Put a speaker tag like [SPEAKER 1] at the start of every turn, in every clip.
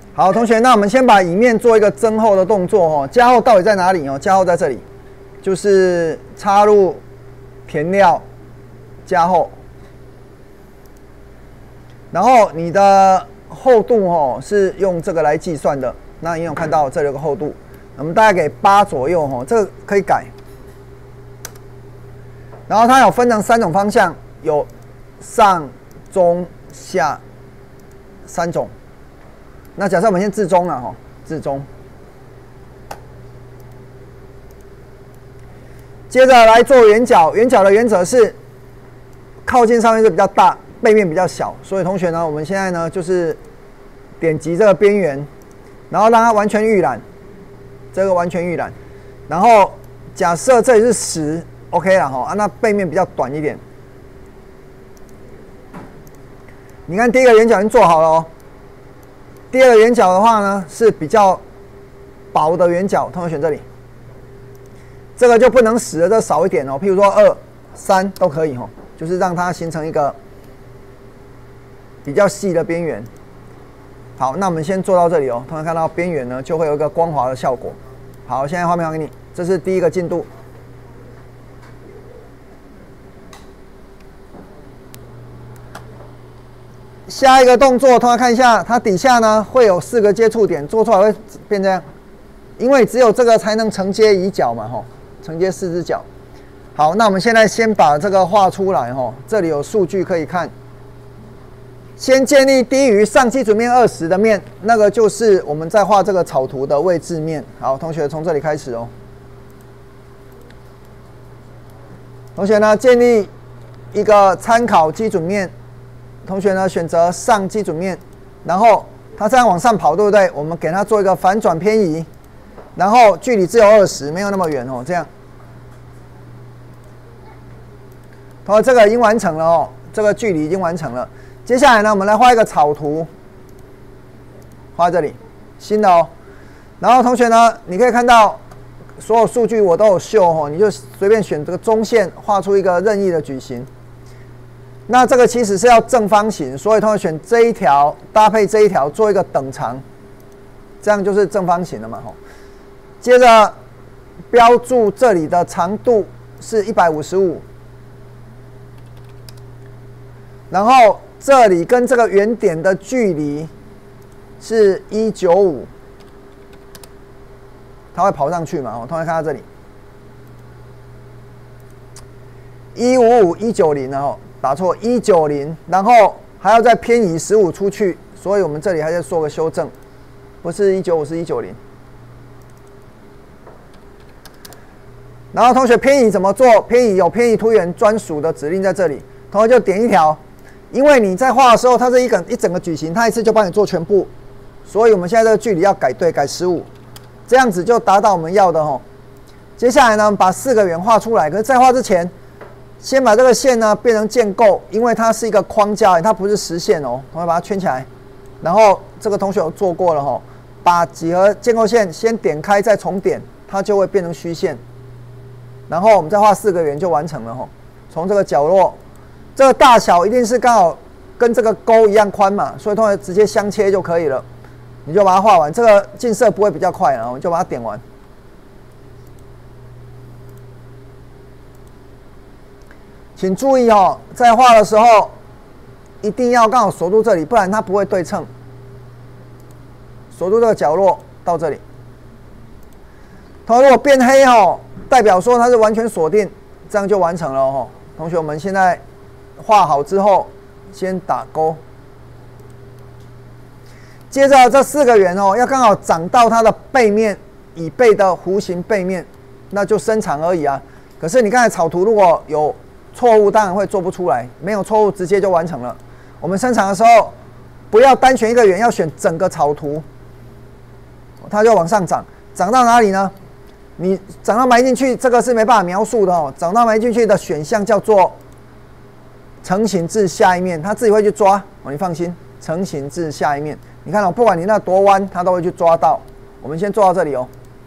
[SPEAKER 1] 好，同学，那我们先把乙面做一个增厚的动作哦。加厚到底在哪里哦？加厚在这里，就是插入填料加厚，然后你的厚度哦是用这个来计算的。那你有看到这里有个厚度，我们大概给8左右哦，这个可以改。然后它有分成3种方向，有上、中、下3种。那假设我们先置中了哈，置中。接着来做圆角，圆角的原则是靠近上面是比较大，背面比较小，所以同学呢，我们现在呢就是点击这个边缘，然后让它完全预览，这个完全预览，然后假设这里是10 ，OK 了哈，那背面比较短一点。你看第一个圆角已经做好了哦。第二个圆角的话呢，是比较薄的圆角，同学选这里。这个就不能使了，这少一点哦。譬如说2、3都可以哦，就是让它形成一个比较细的边缘。好，那我们先做到这里哦。同学看到边缘呢，就会有一个光滑的效果。好，现在画面还给你，这是第一个进度。下一个动作，同学看一下，它底下呢会有4个接触点，做出来会变这样，因为只有这个才能承接乙角嘛，吼，承接4只角。好，那我们现在先把这个画出来，吼，这里有数据可以看。先建立低于上基准面20的面，那个就是我们在画这个草图的位置面。好，同学从这里开始哦。同学呢，建立一个参考基准面。同学呢选择上基准面，然后它这样往上跑，对不对？我们给它做一个反转偏移，然后距离只有20，没有那么远哦，这样。同学，这个已经完成了哦，这个距离已经完成了。接下来呢，我们来画一个草图，画在这里，新的哦。然后同学呢，你可以看到所有数据我都有秀哦，你就随便选这个中线，画出一个任意的矩形。那这个其实是要正方形，所以同学选这一条搭配这一条做一个等长，这样就是正方形了嘛吼。接着标注这里的长度是155，然后这里跟这个原点的距离是195，它会跑上去嘛？同学看到这里，155、190，然后。打错190，然后还要再偏移15出去，所以我们这里还在做个修正，不是195是190。然后同学偏移怎么做？偏移有偏移图源专属的指令在这里，同学就点一条，因为你在画的时候，它是一整个矩形，它一次就帮你做全部，所以我们现在这个距离要改对，改15，这样子就达到我们要的吼。接下来呢，把4个圆画出来，可是在画之前。先把这个线呢变成建构，因为它是一个框架，它不是实线哦。同学把它圈起来，然后这个同学有做过了吼，把几何建构线先点开再重点，它就会变成虚线。然后我们再画4个圆就完成了吼。从这个角落，这个大小一定是刚好跟这个钩一样宽嘛，所以同学直接相切就可以了。你就把它画完，这个近色不会比较快啊，我们就把它点完。请注意哦，在画的时候一定要刚好锁住这里，不然它不会对称。锁住这个角落到这里。它如果变黑哦，代表说它是完全锁定，这样就完成了哦。同学，我们现在画好之后，先打勾。接着这4个圆哦，要刚好长到它的背面，乙背的弧形背面，那就伸长而已啊。可是你刚才草图如果有错误当然会做不出来，没有错误直接就完成了。我们伸长的时候，不要单选一个圆，要选整个草图，它就往上涨。涨到哪里呢？你涨到埋进去，这个是没办法描述的哦。涨到埋进去的选项叫做成型至下一面，它自己会去抓哦，你放心。成型至下一面，你看哦，不管你那多弯，它都会去抓到。我们先做到这里哦，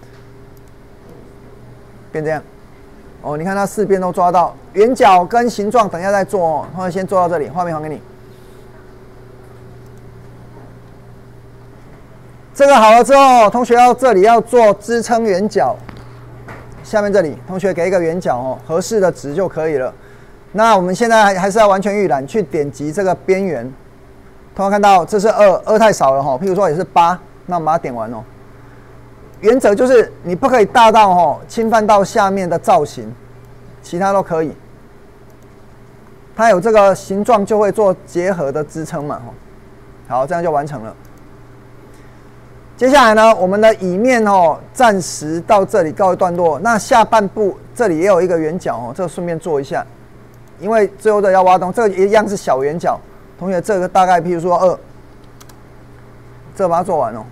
[SPEAKER 1] 变这样。哦，你看它4边都抓到，圆角跟形状等一下再做哦。同学先做到这里，画面还给你。 这个好了之后，同学要这里要做支撑圆角，下面这里同学给一个圆角哦，合适的值就可以了。那我们现在还是要完全预览，去点击这个边缘。同学看到这是2太少了哈，譬如说也是8，那我们把它点完哦。原则就是你不可以大到侵犯到下面的造型，其他都可以。它有这个形状就会做结合的支撑嘛，好，这样就完成了。接下来呢，我们的乙面暂时到这里告一段落。那下半部这里也有一个圆角这个顺便做一下，因为最后的要挖洞，这个一样是小圆角。同学，这个大概譬如说2，这个把它做完哦。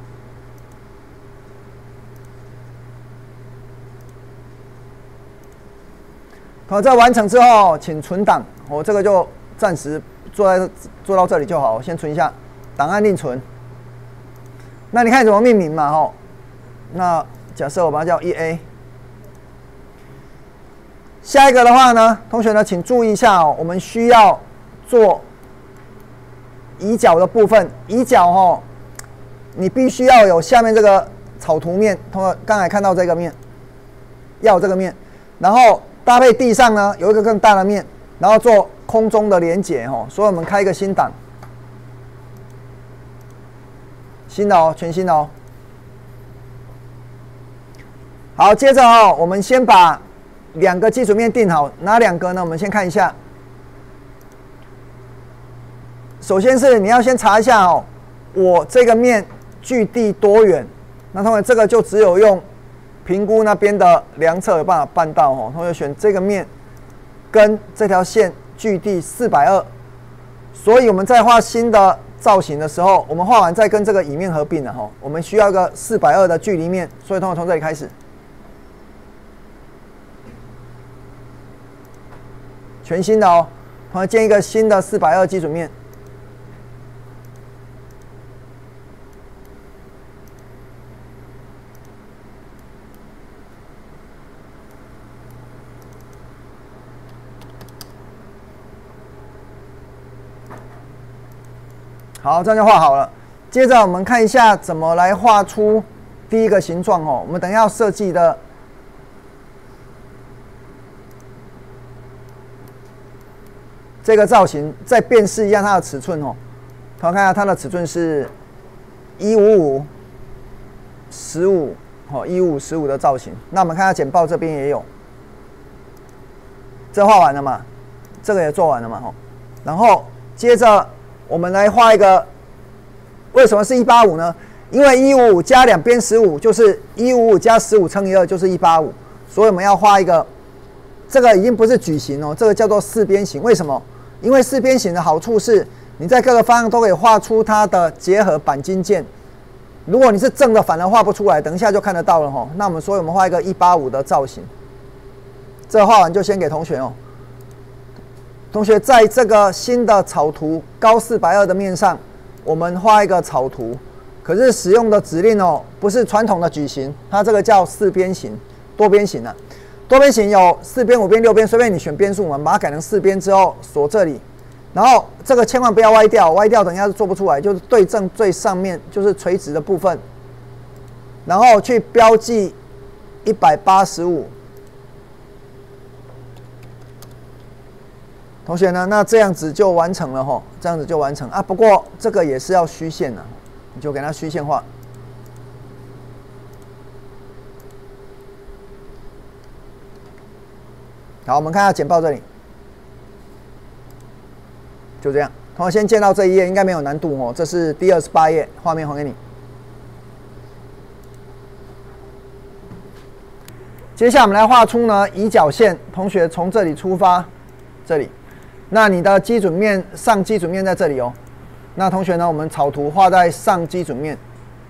[SPEAKER 1] 好，这完成之后，请存档。我这个就暂时做到这里就好，先存一下，档案另存。那你看怎么命名嘛？那假设我把它叫1A。下一个的话呢，同学呢，请注意一下我们需要做乙角的部分。乙角你必须要有下面这个草图面，同学刚才看到这个面，要有这个面，然后搭配地上呢有一个更大的面，然后做空中的连结所以我们开一个新档，新的全新的好，接着我们先把2个基础面定好，哪2个呢？我们先看一下。首先是你要先查一下我这个面距地多远。那同学这个就只有用评估那边的量测有办法办到同学选这个面跟这条线距地420，所以我们在画新的造型的时候，我们画完再跟这个乙面合并了我们需要一个420的距离面，所以同学从这里开始，全新的同学建一个新的420基础面。好，这样就画好了。接着我们看一下怎么来画出第一个形状我们等一下要设计的这个造型，再辨识一下它的尺寸看看它的尺寸是155、15，155、15的造型。那我们看下简报这边也有，这画完了嘛？这个也做完了嘛？然后接着我们来画一个，为什么是185呢？因为155加2边15就是155加15乘以2就是185，所以我们要画一个，这个已经不是矩形这个叫做四边形。为什么？因为四边形的好处是，你在各个方向都可以画出它的结合钣金件。如果你是正的，反而画不出来，等一下就看得到了那所以我们画一个185的造型。这画完就先给同学同学在这个新的草图高420的面上，我们画一个草图。可是使用的指令不是传统的矩形，它这个叫四边形、多边形啊。多边形有4边、5边、6边，随便你选边数，我们把它改成4边之后锁这里，然后这个千万不要歪掉，歪掉等一下是做不出来，就是对正最上面就是垂直的部分，然后去标记185。同学呢，那这样子就完成了这样子就完成啊。不过这个也是要虚线的，你就给它虚线画。好，我们看下简报这里，就这样。同学先见到这一页，应该没有难度这是第28页，画面还给你。接下来我们来画出呢乙角线，同学从这里出发，这里。那你的基准面上基准面在这里那同学呢，我们草图画在上基准面，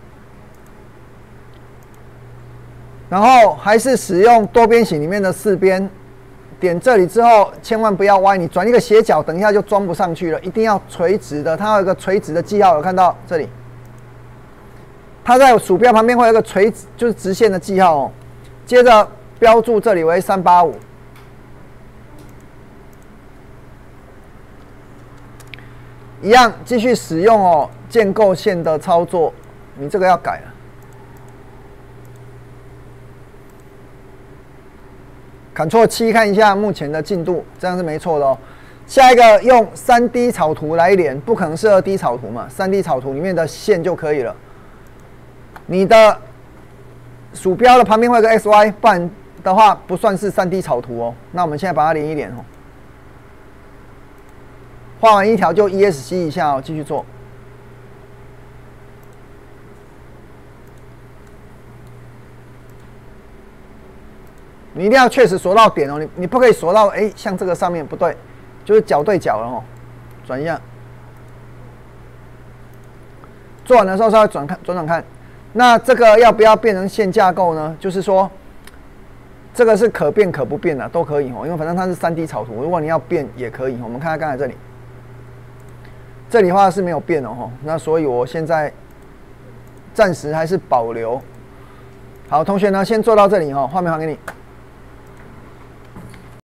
[SPEAKER 1] 然后还是使用多边形里面的4边。点这里之后，千万不要歪，你转一个斜角，等一下就装不上去了。一定要垂直的，它有一个垂直的记号，有看到这里？它在鼠标旁边会有一个垂直，就是直线的记号接着标注这里为385，一样继续使用建构线的操作， 你这个要改了。Ctrl 7看一下目前的进度，这样是没错的哦。下一个用3D 草图来连，不可能是2D 草图嘛？3D 草图里面的线就可以了。你的鼠标的旁边会有个 XY， 不然的话不算是3D 草图哦。那我们现在把它连一连哦。画完一条就 ESC 一下哦，继续做。你一定要确实锁到点哦，你不可以锁到像这个上面不对，就是角对角了哦，转一下。做完的时候稍微转看。那这个要不要变成线架构呢？就是说，这个是可变可不变的，都可以哦，因为反正它是3D 草图，如果你要变也可以。我们看看刚才这里的话是没有变哦，那所以我现在暂时还是保留。好，同学呢，先做到这里哦，画面还给你。